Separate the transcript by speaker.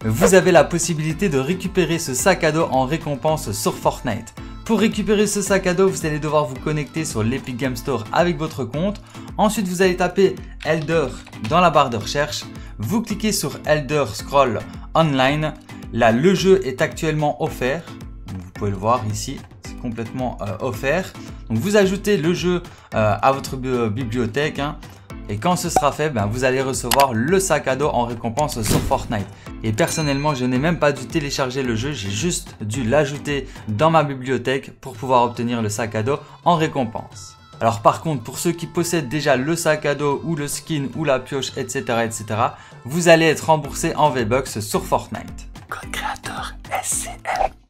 Speaker 1: vous avez la possibilité de récupérer ce sac à dos en récompense sur Fortnite. Pour récupérer ce sac à dos, vous allez devoir vous connecter sur l'Epic Game Store avec votre compte. Ensuite, vous allez taper Elder dans la barre de recherche. Vous cliquez sur Elder Scroll Online. Là, le jeu est actuellement offert. Vous pouvez le voir ici, c'est complètement offert. Donc, vous ajoutez le jeu à votre bibliothèque. Et quand ce sera fait, vous allez recevoir le sac à dos en récompense sur Fortnite. Et personnellement, je n'ai même pas dû télécharger le jeu, j'ai juste dû l'ajouter dans ma bibliothèque pour pouvoir obtenir le sac à dos en récompense. Alors par contre, pour ceux qui possèdent déjà le sac à dos ou le skin ou la pioche, etc., vous allez être remboursé en V-Bucks sur Fortnite.
Speaker 2: Code créateur SCM.